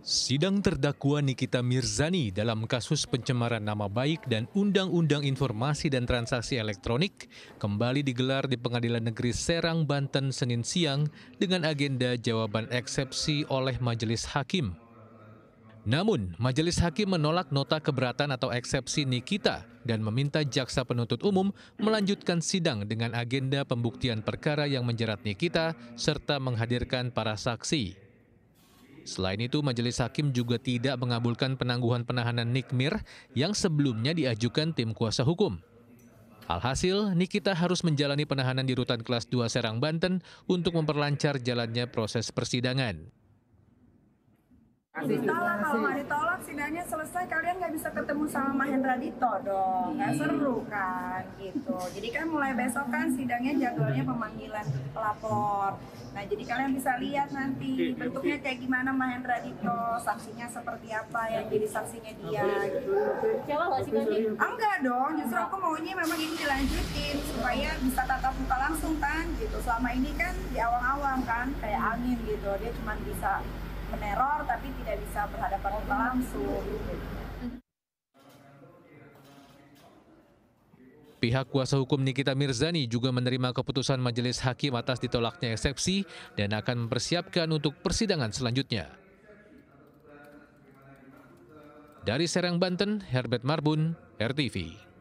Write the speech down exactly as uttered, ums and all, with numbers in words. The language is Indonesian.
Sidang terdakwa Nikita Mirzani dalam kasus pencemaran nama baik dan Undang-Undang Informasi dan Transaksi Elektronik kembali digelar di Pengadilan Negeri Serang, Banten, Senin siang dengan agenda jawaban eksepsi oleh Majelis Hakim. Namun, Majelis Hakim menolak nota keberatan atau eksepsi Nikita dan meminta jaksa penuntut umum melanjutkan sidang dengan agenda pembuktian perkara yang menjerat Nikita serta menghadirkan para saksi. Selain itu, Majelis Hakim juga tidak mengabulkan penangguhan penahanan Nikmir yang sebelumnya diajukan tim kuasa hukum. Alhasil, Nikita harus menjalani penahanan di Rutan Kelas dua Serang, Banten untuk memperlancar jalannya proses persidangan. Ditolak, kalau nggak ditolak sidangnya selesai kalian nggak bisa ketemu sama Mahendra Dito dong, nggak seru kan gitu. Jadi kan mulai besok kan sidangnya jadwalnya pemanggilan pelapor. Nah jadi kalian bisa lihat nanti bentuknya kayak gimana Mahendra Dito, saksinya seperti apa yang jadi saksinya dia gitu. Kecewa nggak sih Kak? Enggak dong, justru aku maunya memang ini dilanjutin supaya bisa tatap muka langsung kan gitu. Selama ini kan di awang-awang kan kayak angin gitu, dia cuma bisa meneror tapi tidak bisa berhadapan muka langsung. Pihak kuasa hukum Nikita Mirzani juga menerima keputusan Majelis Hakim atas ditolaknya eksepsi dan akan mempersiapkan untuk persidangan selanjutnya. Dari Serang, Banten, Herbert Marbun, R T V.